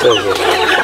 சரி சரி.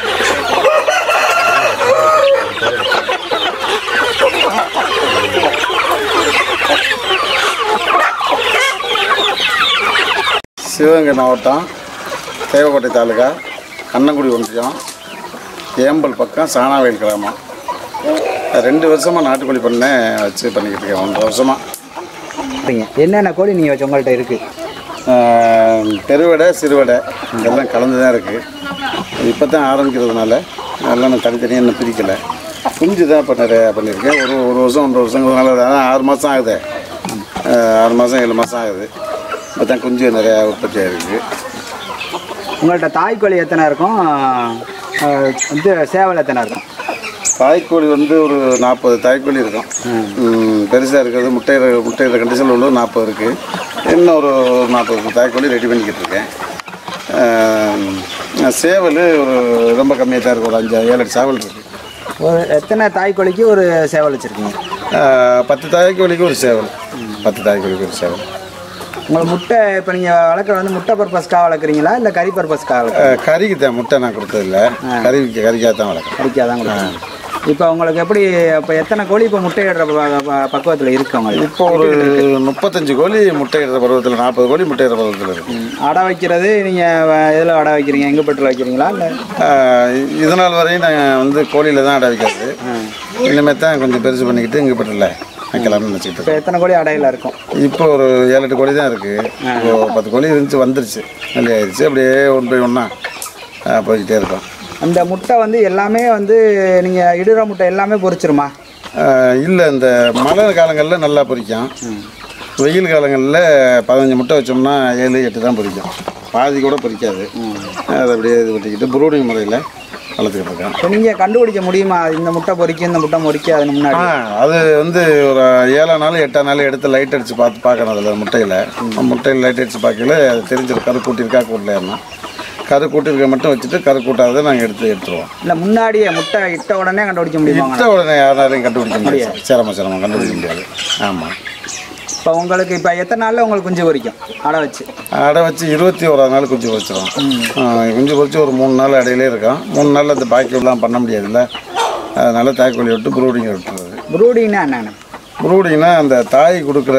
சிவகங்கை மாவட்டம் தேவக்கோட்டை தாலுகா கண்ணங்குடி ஒன்றியம் ஏம்பல் பக்கம் சாணாவயல் கிராமம். 2 வருஷமாக நாட்டுக்கோழி பண்ணை வச்சு பண்ணிக்கிட்டு இருக்கேன். 1.5 வருஷமாக. என்னென்ன கோழி நீங்கள் வச்சு உங்கள்கிட்ட இருக்குது? பெருவடை சிறுவடை எல்லாம் கலந்து தான் இருக்குது. இப்போ தான் ஆரம்பிக்கிறதுனால எல்லாம் நான் தனித்தனியாக இன்னும் பிரிக்கலை. குஞ்சு தான் இப்போ நிறையா பண்ணியிருக்கேன். ஒரு வருஷம் 1.5 வருஷங்கிறதுனால தான் 6 மாதம் ஆகுது. 6 மாதம் 7 மாதம் ஆகுது. இப்போ தான் குஞ்சு நிறையா உற்பத்தி ஆகிருக்கு. உங்கள்கிட்ட தாய்க்கோழி எத்தனை இருக்கும்? சேவல் எத்தனை இருக்கும்? தாய்க்கோழி ஒரு 40 தாய்க்கோழி இருக்கும். பெருசாக இருக்கிறது முட்டையிற கண்டிஷனில் உள்ள 40 இருக்குது. இன்னும் ஒரு 40 தாய்க்கோழி ரெடி பண்ணிக்கிட்டு இருக்கேன். சேவல் ரொம்ப கம்மியாக தான் இருக்குது. ஒரு 5-7 சேவல் இருக்குது. எத்தனை தாய்க்கோழிக்கு ஒரு சேவல் வச்சுருக்கீங்க? 10 தாய்க்கோழிக்கு ஒரு சேவல். 10 தாய்க்கோழிக்கு ஒரு சேவல். உங்களை முட்டை இப்போ நீங்கள் வளர்க்குறது முட்டை பர்பஸ்க்காக வளர்க்குறீங்களா இல்லை கறி பர்பஸ்க்காக வளர்க்குறீங்க? கறிக்கு தான் முட்டை நான் கொடுத்ததில்ல. கறிக்காக தான் வளர்க்குறேன். கறிக்காக தான் கொடுக்குறேன். இப்போ உங்களுக்கு எப்படி இப்போ எத்தனை கோழி இப்போ முட்டையிடுற பக்குவத்தில் இருக்கு உங்களுக்கு? இப்போ ஒரு 35 கோழி முட்டையிடுற பருவத்தில், 40 கோழி முட்டையிடுற பருவத்தில் இருக்கு. அடை வைக்கிறது நீங்கள் எதில் அடை வைக்கிறீங்க? எங்கே பெட்ரோல் வைக்கிறீங்களா இல்லை? இது நாள் வரையும் நாங்கள் கோழியில் தான் அடை வைக்கிறது. இனிமேல் தான் கொஞ்சம் பெருசு பண்ணிக்கிட்டு இங்கே பெட்ரோலில் வைக்கலாம்னு நினச்சிக்கிட்டு. இப்போ எத்தனை கோழி அடையில் இருக்கும்? இப்போ ஒரு 7-8 கோழி தான் இருக்குது. இப்போ 10 கோழி வந்துருச்சு, நல்ல ஆயிடுச்சு. அப்படியே 1 by 1 போய்கிட்டே இருக்கோம். அந்த முட்டை எல்லாமே நீங்கள் இடுற முட்டை எல்லாமே பொரிச்சிருமா? இல்லை, இந்த மழை காலங்களில் நல்லா பொரிக்கும். வெயில் காலங்களில் 15 முட்டை வச்சோம்னா 7-8 தான் பொரிக்கும். பாதி கூட பொரிக்காது. அதை அப்படியே இது பண்ணிக்கிட்டு ப்ரூடிங் முறையில் வளர்த்துக்கிட்டு இருக்கேன். இப்போ நீங்கள் கண்டுபிடிக்க முடியுமா இந்த முட்டை பொரிக்கும் இந்த முட்டை பொரிக்காதுன்னு முன்னாடி? அது ஒரு 7ஆம் நாள் 8ஆம் நாள் எடுத்து லைட் அடித்து பார்க்கணும். அதில் முட்டையில் லைட் அடித்து பார்க்கல அது தெரிஞ்சிடும். கரு கூட்டியிருக்கா கூட்டலன்னா. கரு கூட்டிருக்க மட்டும் வச்சுட்டு கரு கூட்டாததை நாங்கள் எடுத்துருவோம். இல்லை, முன்னாடியே முட்டை இட்ட உடனே கண்டுபிடிக்க முடியும்? இட்ட உடனே யாராலையும் கண்டுபிடிக்க முடியாது. சிரமம் கண்டுபிடிக்க முடியாது. ஆமாம். இப்போ உங்களுக்கு இப்போ எத்தனை நாளில் உங்களுக்கு குஞ்சு பொரிக்கும் அடை வச்சு? 21ஆம் நாள் குஞ்சு பொரிச்சிடும். குஞ்சு பொரிச்சு ஒரு 3 நாள் இடையிலே இருக்கும். 3 நாளில் அந்த பாக்கியெல்லாம் பண்ண முடியாதுல்ல. அதனால் தாய்க்கோழி விட்டு ப்ரூடிங் விட்டுறது. ப்ரூடிங்னா என்னென்ன? ப்ரூடிங்னா அந்த தாய் கொடுக்குற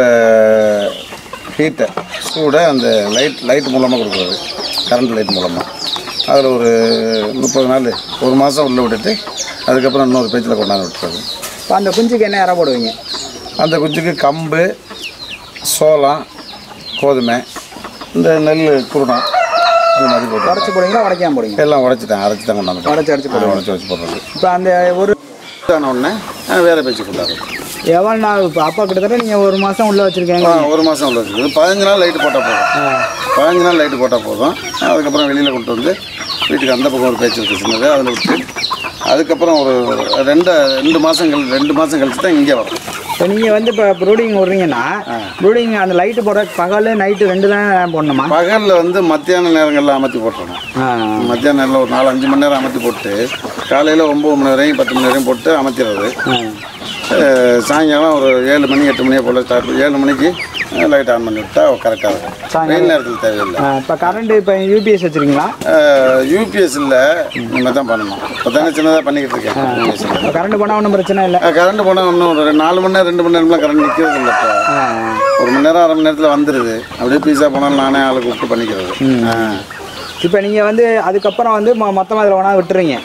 ஹீட்டை சூட அந்த லைட் மூலமாக கொடுக்குறது. கரண்ட் லைட் மூலமாக. அதில் ஒரு 30 நாள் 1 மாதம் உள்ளே விட்டுட்டு அதுக்கப்புறம் இன்னொரு பேச்சில் கொண்டாந்து விட்டுறது. இப்போ அந்த குஞ்சுக்கு என்ன இறை போடுவீங்க? அந்த குஞ்சுக்கு கம்பு, சோளம், கோதுமை, இந்த நெல் குருணம் இந்த மாதிரி போட்டு உடச்சி போடுவீங்களா உடைக்காம போடுவீங்க? எல்லாம் அரைச்சி தான் கொண்டாந்து உடச்சி போடுறது. இப்போ அந்த ஒரு உடனே வேறு பேச்சு கொண்டாடுறது. எவ்வளோ நாள்? இப்போ அப்பா கிட்டத்தட்ட நீங்கள் 1 மாதம் உள்ளே வச்சுருக்கீங்க. 1 மாதம் உள்ளே வச்சுருக்கு. 15 நாள் லைட்டு போட்டால் போதும். 15 நாள் லைட்டு போட்டால் போதும். அதுக்கப்புறம் வெளியில் கொண்டு வந்து வீட்டுக்கு அந்த பக்கம் ஒரு பேச்சு இருக்குது சின்னது, அதில் விட்டு அதுக்கப்புறம் ஒரு 2 மாதம் கழிச்சு தான் இங்கே வரும். இப்போ நீங்கள் இப்போ ப்ரூடிங் விட்றீங்கன்னா ப்ரூடிங் அந்த லைட்டு போடுற பகல் நைட்டு 2 தான் போடணுமா? பகலில் மத்தியான நேரங்களில் அமர்த்தி போட்டுருணும். மத்தியான நேரத்தில் ஒரு 4-5 மணி நேரம் அமர்த்தி போட்டு காலையில் 9 மணி வரையும் 10 மணி வரையும் போட்டு அமர்த்திடுறது. சாயங்காலம் ஒரு 7 மணி 8 மணியை போல் ஸ்டார்ட் 7 மணிக்கு லைட் ஆன் பண்ணி விட்டா கரெக்டாக இருக்கும். வெயில் நேரத்தில் தேவையில்லை. இப்போ கரண்ட்டு இப்போ யூபிஎஸ் வச்சுருக்கீங்களா? யூபிஎஸ் இல்லை, இனிமேல் தான் பண்ணணும். இப்போ தானே சின்னதாக பண்ணிக்கிட்டு இருக்கேன். கரண்ட் போனால் ஒன்றும் பிரச்சனை இல்லை. கரண்ட் போனால் ஒன்றும் ஒரு 4 மணி நேரம் 2 மணி நேரம்லாம் கரண்ட் நிற்கிறது இல்லை. இப்போ 1 மணி நேரம் 1/2 மணி நேரத்தில் வந்துடுது. அப்படியே பீஸா போனாலும் நானே ஆளை கூப்பிட்டு பண்ணிக்கிறது. இப்போ நீங்கள் அதுக்கப்புறம் மொத்தமாக இதில் ஒன்றா விட்டுறீங்க.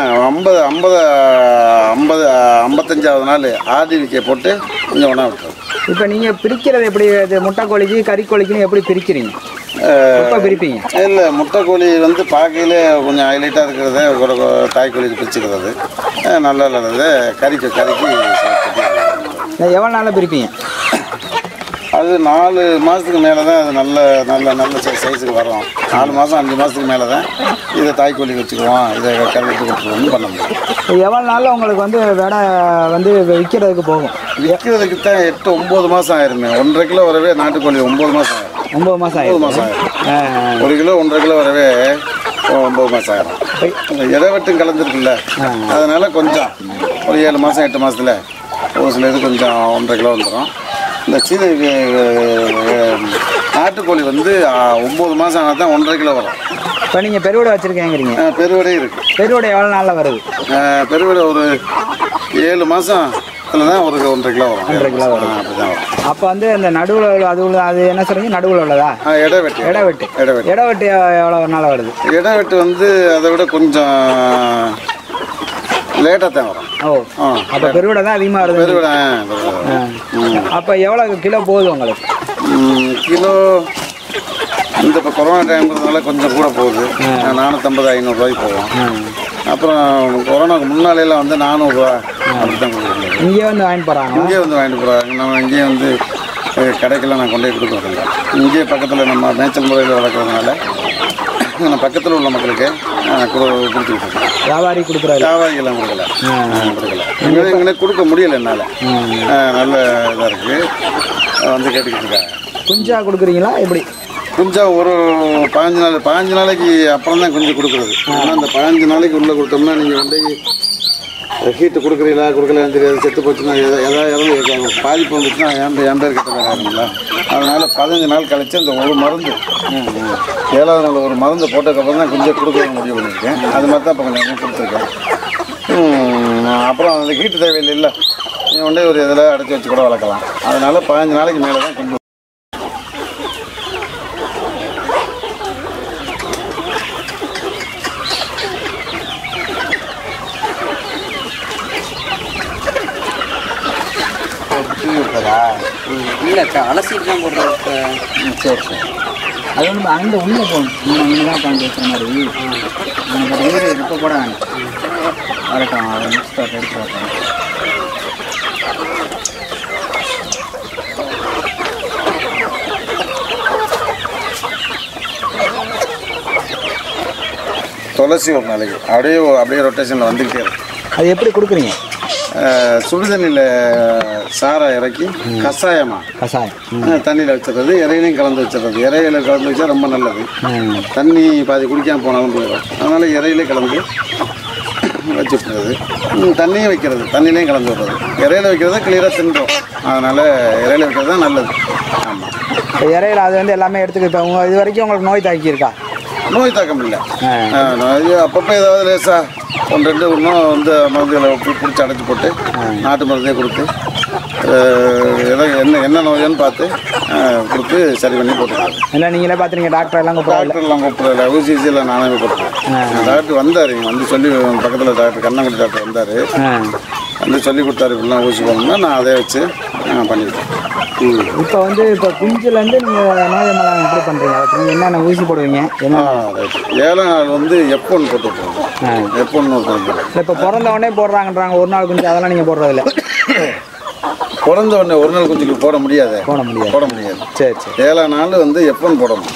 55ஆவது நாள் ஆர்டிவிக்கை போட்டு கொஞ்சம் ஒன்றா விட்டுறது. இப்போ நீங்கள் பிரிக்கிறது எப்படி? முட்டை கோழிக்கு கறிக்கோழிக்குன்னு எப்படி பிரிக்கிறீங்க? எப்போ பிரிப்பீங்க? இல்லை, முட்டை கோழி பார்க்கையிலே கொஞ்சம் ஹைலைட்டாக இருக்கிறத தாய்க்கோழிக்கு பிரிச்சுக்கிறது நல்லா இல்லாதது. கறிக்கு எவ்வளோ நாளில் பிரிப்பீங்க? அது 4 மாதத்துக்கு மேலே தான் அது நல்ல சைஸுக்கு வரும். 4 மாதம் 5 மாதத்துக்கு மேலே தான் இதை தாய்க்கோழி வச்சுக்குவோம், இதை கருவிட்டு கொடுத்துருவோம்னு பண்ண முடியும். எவ்வளோ நாளில் உங்களுக்கு விடை விற்கிறதுக்கு போகும்? விற்கிறதுக்கு தான் 8-9 மாதம் ஆயிருமே. 1.5 கிலோ வரவே நாட்டுக்கோழி 9 மாதம் ஆயிரும். 9 மாதம் ஆயிரும். 1 கிலோ 1.5 கிலோ வரவே 9 மாதம் ஆயிரும். இடைவெட்டும் கலந்துருக்குல்ல, அதனால கொஞ்சம் ஒரு 7 மாதம் 8 மாதத்தில் ஒரு சில இது கொஞ்சம் 1.5 கிலோ வந்துடும். இந்த நாட்டுக்கோழி 9 மாதம் ஆனால் தான் 1.5 கிலோ வரும். இப்போ நீங்கள் பெருவிடை வச்சுருக்கேங்கிறீங்க. பெருவிடையும் இருக்குது. பெருவிடை எவ்வளோ நாளில் வருது? பெருவிடை ஒரு 7 மாதம் தான் ஒரு 1.5 கிலோ வரும். 1.5 கிலோ வரும். அப்படி தான் வரும். அப்போ வந்து அந்த நடுவில் அது என்ன சொல்றீங்க, நடுவில் உள்ளதா? இடைவெட்டு. இடைவெட்டு எவ்வளோ நாள் வருது? இடைவெட்டு வந்து அதை விட கொஞ்சம் லேட்டாக தான் வரும். அப்போ பெருவிடை தான் அதிகமாக வருது. பெருவிடை. அப்போ எவ்வளோ கிலோ போகுது உங்களுக்கு? கிலோ இந்த இப்போ கொரோனா டைம்ங்கிறதுனால கொஞ்சம் கூட போகுது. 450 500 போகும். அப்புறம் கொரோனாவுக்கு முன்னாலேலாம் வந்து 400 அப்படி தான் கொடுக்குறேன். இங்கே வந்து வாங்கிட்டு போகிறாங்க. நம்ம இங்கேயே வந்து கடைக்கெல்லாம் நான் கொண்டு போய் கொடுக்குறதில்ல. இங்கேயே பக்கத்தில் நம்ம மேய்ச்சல் முறையில் வளர்க்குறதுனால நான் பக்கத்தில் உள்ள மக்களுக்கு கொடுத்துருக்கேன். வியாபாரிகள்லாம் கொடுக்கல. எங்களுக்கு கொடுக்க முடியல என்னால். நல்ல இதாக இருக்குது. வந்து கேட்டுக்கிட்டு இருக்காங்க. குஞ்சா கொடுக்குறீங்களா எப்படி? குஞ்சா ஒரு 15 நாளைக்கு அப்புறம் தான் குஞ்சு கொடுக்குறது. ஆனால் அந்த 15 நாளைக்கு உள்ளே கொடுத்தோம்னா நீங்கள் வந்து ஹீட்டு கொடுக்கலான்னு தெரியாது. செத்து போச்சுன்னா ஏதாவது பாதிப்பு வந்துச்சுன்னா என் பேர் கிட்ட வேறாங்களா. அதனால் 15 நாள் கழிச்சு அந்த ஒரு மருந்து 7ஆவது நாள் ஒரு மருந்து போட்டதுக்கப்புறம் தான் குஞ்சை கொடுக்க முடிவு பண்ணியிருக்கேன். அது மாதிரி தான் இப்போ கொஞ்சம் கொடுத்துருக்கேன். அப்புறம் அந்த ஹீட்டு தேவையில்லை இல்லை, நீ ஒன்றே ஒரு இதில் அடைச்சி வச்சு கூட வளர்க்கலாம். அதனால் 15 நாளைக்கு மேலே தான் குஞ்சு. இல்லைக்கா அலசிட்டு தான் போடுறதுக்கு. சரி. அது வந்து அங்கே உள்ளே போகணும். இங்கே தான் உட்காந்து வைக்கிற மாதிரி. வேறு இப்போ கூட வரட்டும். அதை மிக்ஸ் எடுத்து வரட்டும். துளசி ஒரு நாளைக்கு அப்படியே ரொட்டேஷனில் வந்துக்கிட்டே இருக்கும். அது எப்படி கொடுக்குறீங்க? சுடுதண்ணியில் சாரை இறக்கி கஷாயம் தண்ணியில் வச்சிடுறது. இறையிலையும் கலந்து வச்சிடுறது. இறையில கலந்து வச்சா ரொம்ப நல்லது. தண்ணி பாதி குடிக்காமல் போனாலும் போயிடும். அதனால் இறையிலே கலந்து வச்சு விட்டுறது. தண்ணியும் வைக்கிறது, தண்ணியிலையும் கலந்து விடுறது. இறையில வைக்கிறத கிளியராக தின்றோம். அதனால் இறையில வைக்கிறது தான் நல்லது. ஆமாம். இப்போ இறையில அது வந்து எல்லாமே எடுத்துக்கிட்டு இது வரைக்கும் உங்களுக்கு நோய் தாக்கியிருக்கா? நோய் தாக்கம் இல்லை. அப்பப்போ ஏதாவது லேசாக 1-2 இன்னும் வந்து மருந்துகளை பிடிச்சி அடைச்சி போட்டு நாட்டு மருந்தே கொடுத்து என்ன நோயான்னு பார்த்து கொடுத்து சரி பண்ணி போட்டுருக்கேன். இல்லை நீங்களே பார்த்துருங்க? டாக்டர்லாம் கூப்பிடல. ஊசியில் நானே போட்டுருக்கேன். டாக்டர் வந்தார், இங்கே வந்து சொல்லி பக்கத்தில் டாக்டர் கண்ணங்குடி டாக்டர் வந்தார். வந்து சொல்லி கொடுத்தாரு இப்படிலாம் ஊசி போடணும்னா நான் அதை வச்சு பண்ணிவிட்டேன். இப்போ வந்து குஞ்சுலேருந்து நீங்கள் நோய் மேலே எப்படி பண்ணுறீங்க? நீங்கள் என்னென்ன ஊசி போடுவீங்க? 7ஆம் நாள் வந்து F1 போட்டு விட்டுருவோம். F1 இல்லை இப்போ பிறந்த உடனே போடுறாங்கன்றாங்க. ஒரு நாள் குஞ்சு அதெல்லாம் நீங்கள் போடுறதில்ல? பிறந்த உடனே ஒரு நாள் குஞ்சுக்கு போட முடியாது. சரி. 7ஆம் நாள் வந்து F1 போடணும்.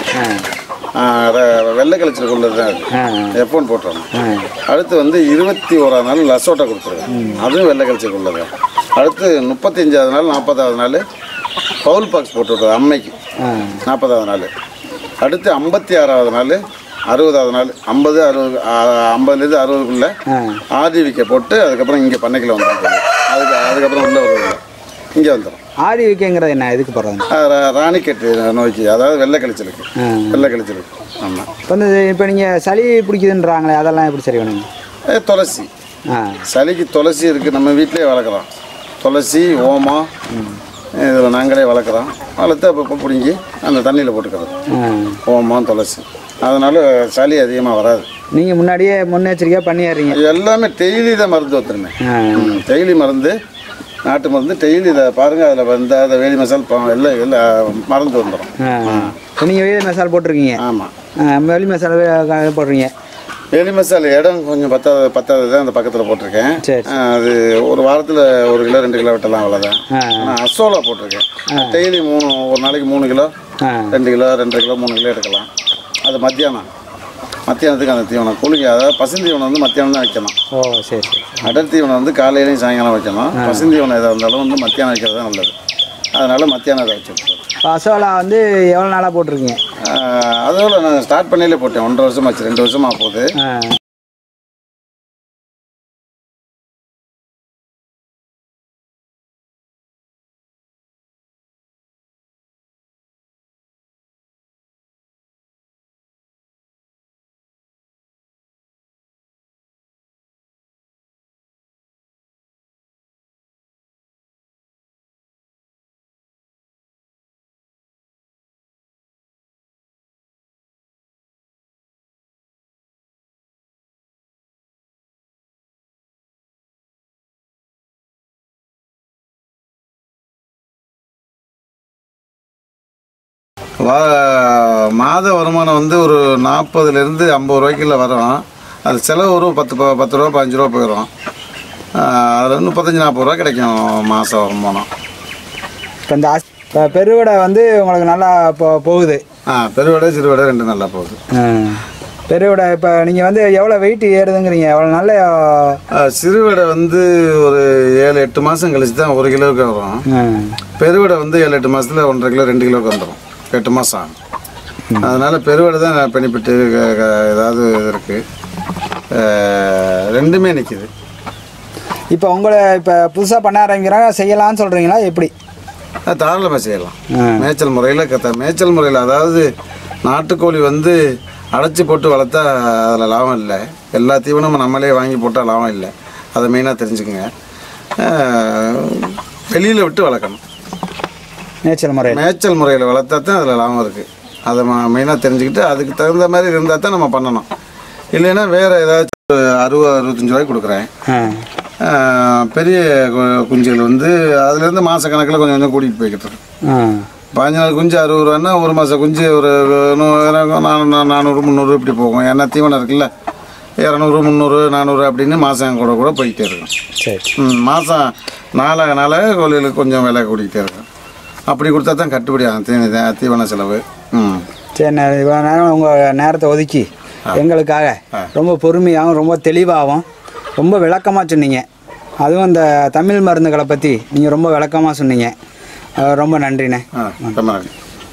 வெள்ளை கழிச்சலுக்கு உள்ளது தான் அது. F1 போட்டுறோம். அடுத்து வந்து 21ஆம் நாள் லசோட்டா கொடுத்துருவேன். அதுவும் வெள்ளை கழிச்சலுக்கு உள்ளது. அடுத்து 35ஆவது நாள் 40ஆவது நாள் பவுல் பாக்ஸ் போட்டு விட்றது அம்மைக்கு 40ஆவது நாள். அடுத்து 56ஆவது நாள் 60ஆவது நாள் 50-60 60க்குள்ளே ஆர்டிவிக்கை போட்டு அதுக்கப்புறம் இங்கே பண்ணைக்கில் வந்துடும். அதுக்கப்புறம் உள்ளே வருது இங்கே வந்துடும். ஆர்டிவிக்கைங்கிறது என்ன? எதுக்கு போடுறாங்க? ராணிக்கெட்டு நோய்க்கு, அதாவது வெள்ளை கழிச்சலுக்கு. ஆமாம். இப்போ நீங்கள் சளி பிடிக்குதுன்றாங்களே, அதெல்லாம் எப்படி சரி பண்ணுங்க? துளசி. சளிக்கு துளசி இருக்குது, நம்ம வீட்டிலே வளர்க்குறோம். துளசி, ஓமம் இதில் நாங்களே வளர்க்குறோம். வளர்த்து அப்பப்போ பிடுங்கி அந்த தண்ணியில் போட்டுக்கிறது. ஓமம், துளசி. அதனால் சளி அதிகமாக வராது. நீங்கள் முன்னாடியே முன்னெச்சரிக்கையாக பண்ணிடுறீங்க? எல்லாமே டெய்லி தான் மருந்து ஊற்றுருமே. டெய்லி மருந்து, நாட்டு மருந்து டெய்லி. இதை பாருங்கள், அதில் வந்து அதை வேலி மசால் எல்லாம் மருந்து வந்துடும். நீங்கள் வேலி மசால் போட்டிருக்கீங்க? ஆமாம். வேலி மசால் போடுறீங்க? வேலி மசால் இடம் கொஞ்சம் பத்தாவது தான் அந்த பக்கத்தில் போட்டிருக்கேன். அது ஒரு வாரத்தில் 1 கிலோ 2 கிலோ வெட்டலாம், அவ்வளோதான். நான் அசோலா போட்டிருக்கேன். டெய்லி ஒரு நாளைக்கு 3 கிலோ 2 கிலோ 2.5 கிலோ 3 கிலோ எடுக்கலாம். அது மத்தியானத்துக்கு அந்த தீவனம் கூலிக்கு, அதாவது பசுந்தீவனம் வந்து மத்தியானம் தான் வைக்கணும். சரி. அடர் தீவனம் வந்து காலையிலையும் சாயங்காலம் வைக்கணும். பசுந்தீவனம் எதாக இருந்தாலும் வந்து மத்தியானம் வைக்கிறது தான் நல்லது. அதனால் மத்தியானம் அதை வச்சு விட்டுருவோம். அசோலா வந்து எவ்வளோ நாளாக போட்டிருக்கீங்க? அதோட நான் ஸ்டார்ட் பண்ணியிலே போட்டேன். 1.5 வருஷமாச்சு, 2 வருஷமாக போகுது. மாத வருமானம் வந்து ஒரு 40லேருந்து 50 ரூபாய்க்குள்ள வரும். அது செலவு ஒரு 10 ரூபா 15 ரூபா போயிடும். அதில் 35-40 ரூபா கிடைக்கும் மாதம் வருமானம். இப்போ இந்த பெருவிடை வந்து உங்களுக்கு நல்லா போகுது. பெருவிடை சிறுவிடை 2 நல்லா போகுது. பெருவிடை இப்போ நீங்கள் வந்து எவ்வளோ வெயிட் ஏறுதுங்கிறீங்க? எவ்வளோ நல்ல சிறுவிடை வந்து ஒரு 7-8 மாதம் கழிச்சு தான் 1 கிலோவுக்கு வரும். பெருவிடை வந்து 7-8 மாதத்தில் 1.5 கிலோ 2 கிலோவுக்கு வந்துடும். 8 மாதம் ஆகும். அதனால் பெருவிடை தான் பெனிஃபிட்டு ஏதாவது இருக்குது. ரெண்டுமே நிற்கிது. இப்போ உங்களை இப்போ புதுசாக பண்ண ஆரம்பிக்கிறாங்க செய்யலாம்னு சொல்கிறீங்களா? எப்படி? தாராளமாக செய்யலாம். மேய்ச்சல் முறையில் அதாவது நாட்டுக்கோழி வந்து அடைச்சி போட்டு வளர்த்தா அதில் லாபம் இல்லை. எல்லா தீவனமும் நம்மளே வாங்கி போட்டால் லாபம் இல்லை. அதை மெயினாக தெரிஞ்சுக்கோங்க. வெளியில் விட்டு வளர்க்கணும். மேய்ச்சல் முறையில் வளர்த்தா தான் அதில் லாபம் இருக்குது. அதை மெயினாக தெரிஞ்சுக்கிட்டு அதுக்கு தகுந்த மாதிரி இருந்தால் தான் நம்ம பண்ணணும். இல்லைன்னா வேறு ஏதாச்சும் 60-65 ரூபாய்க்கு கொடுக்குறேன். பெரிய குஞ்சுகள் வந்து அதுலேருந்து மாத கணக்கில் கொஞ்சம் கொஞ்சம் கூட்டிகிட்டு போய்கிட்டு இருக்கு. 15 நாள் குஞ்சு 60 ரூபான்னா ஒரு மாதம் குஞ்சு ஒரு 400-300 இப்படி போகும். ஏன்னா தீவனம் இருக்குல்ல, 200-300-400 அப்படின்னு மாதம் கூட போய்கிட்டே இருக்கும். சரி. மாதம் நாளாக கோழிகளுக்கு கொஞ்சம் விலை கூட்டிகிட்டே இருக்கும். அப்படி கொடுத்தா தான் கட்டுப்படி ஆகும் தீவன செலவு. சரி, இவ்வளோ நேரம் உங்கள் நேரத்தை ஒதுக்கி எங்களுக்காக ரொம்ப பொறுமையாகவும் ரொம்ப தெளிவாகவும் ரொம்ப விளக்கமாக சொன்னீங்க. அதுவும் இந்த தமிழ் மருந்துகளை பற்றி நீங்கள் ரொம்ப விளக்கமாக சொன்னீங்க. ரொம்ப நன்றிண்ணே. ரொம்ப நன்றி.